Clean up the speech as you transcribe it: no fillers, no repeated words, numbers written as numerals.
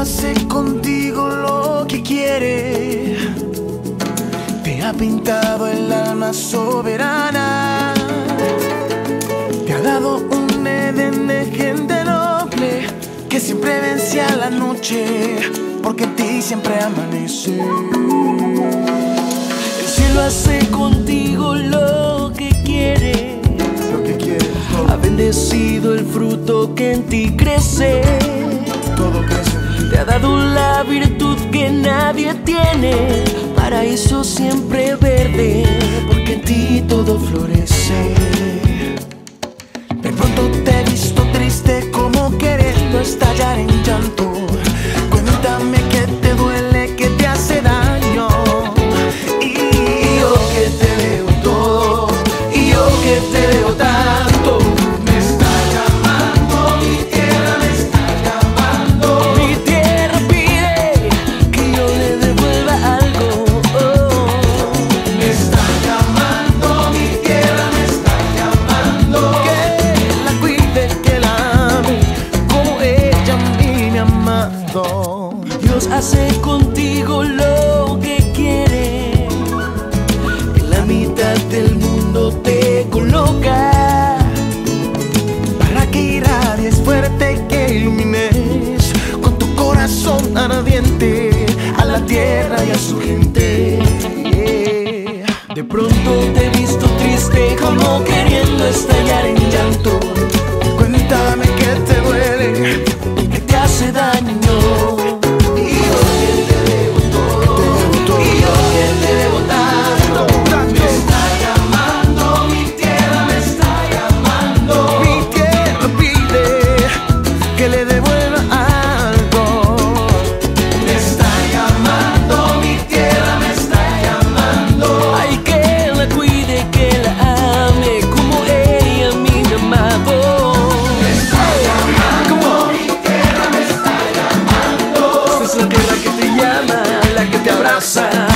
hace contigo lo que quiere. Te ha pintado el alma soberana. Te ha dado un Edén de gente noble que siempre vence a la noche, porque en ti siempre amanece. El cielo hace contigo lo que quiere. Ha bendecido el fruto que en ti crece. Todo crece. Te ha dado la virtud que nadie tiene, paraíso siempre verde, porque en ti todo florece. De pronto te he visto triste, como queriendo estallar en llanto. Cuéntame qué te duele, qué te hace daño. Y yo que te veo todo, y yo que te veo tanto. Me está llamando, mi tierra me está llamando. Mi tierra pide que yo le devuelva algo. Me está llamando, mi tierra me está llamando. Que la cuide, que la ame, como ella a mí me ha amado. Dios hace contigo lo que quiere. En la mitad del mundo te coloca, Para que irradies fuerte, que ilumines con tu corazón ardiente a la tierra y a su gente. de pronto te he visto triste, como queriendo estallar en llanto. Cuéntame qué te duele, ¿Qué te hace daño? y yo que te debo todo, y yo que te debo tanto. Me está llamando, mi tierra me está llamando. Mi tierra pide que le devuelva algo. Me está llamando, mi tierra me está llamando. Ay, que la cuide, que la ame, como ella a mí me ha amado. Me está llamando, mi tierra me está llamando. Esta es la tierra que te llama, la que te abraza.